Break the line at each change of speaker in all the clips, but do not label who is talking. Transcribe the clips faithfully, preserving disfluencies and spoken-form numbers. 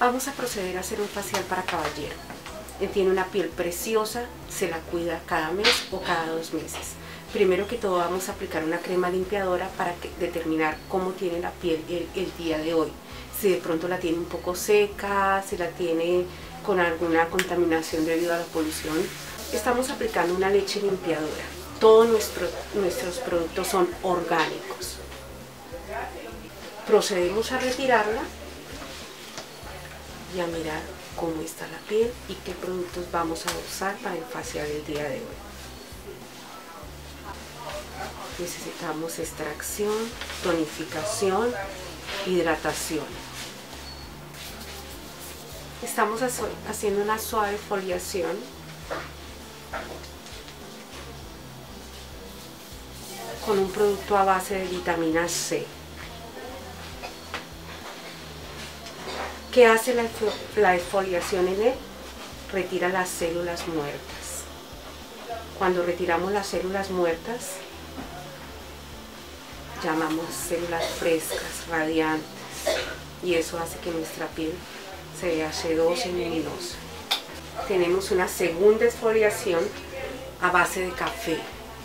Vamos a proceder a hacer un facial para caballero. Él tiene una piel preciosa, se la cuida cada mes o cada dos meses. Primero que todo vamos a aplicar una crema limpiadora para que, determinar cómo tiene la piel el, el día de hoy. Si de pronto la tiene un poco seca, si la tiene con alguna contaminación debido a la polución. Estamos aplicando una leche limpiadora. Todos nuestro, nuestros productos son orgánicos. Procedemos a retirarla y a mirar cómo está la piel y qué productos vamos a usar para el facial el día de hoy. Necesitamos extracción, tonificación, hidratación. Estamos haciendo una suave foliación con un producto a base de vitamina C. ¿Qué hace la, la exfoliación en él? Retira las células muertas. Cuando retiramos las células muertas, llamamos células frescas, radiantes, y eso hace que nuestra piel se vea sedosa y luminosa. Tenemos una segunda exfoliación a base de café.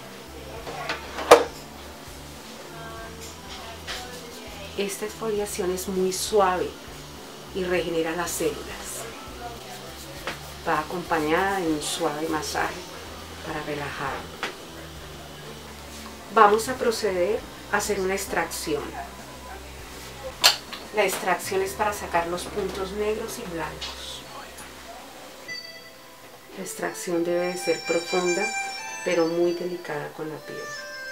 Esta exfoliación es muy suave y regenera las células. Va acompañada de un suave masaje para relajar. Vamos a proceder a hacer una extracción. La extracción es para sacar los puntos negros y blancos. La extracción debe de ser profunda, pero muy delicada con la piel.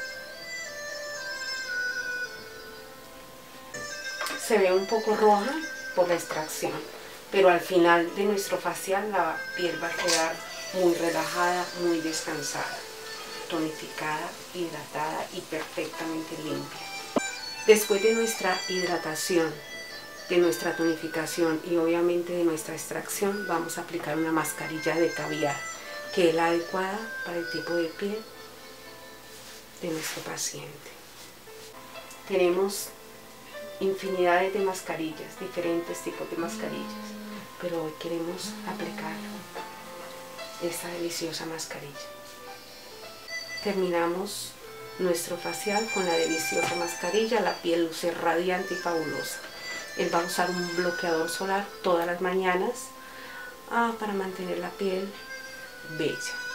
Se ve un poco roja por la extracción, pero al final de nuestro facial la piel va a quedar muy relajada, muy descansada, tonificada, hidratada y perfectamente limpia. Después de nuestra hidratación, de nuestra tonificación y obviamente de nuestra extracción, vamos a aplicar una mascarilla de caviar, que es la adecuada para el tipo de piel de nuestro paciente. Tenemos infinidades de mascarillas, diferentes tipos de mascarillas, pero hoy queremos aplicar esta deliciosa mascarilla. Terminamos nuestro facial con la deliciosa mascarilla, la piel luce radiante y fabulosa. Él va a usar un bloqueador solar todas las mañanas ah, para mantener la piel bella.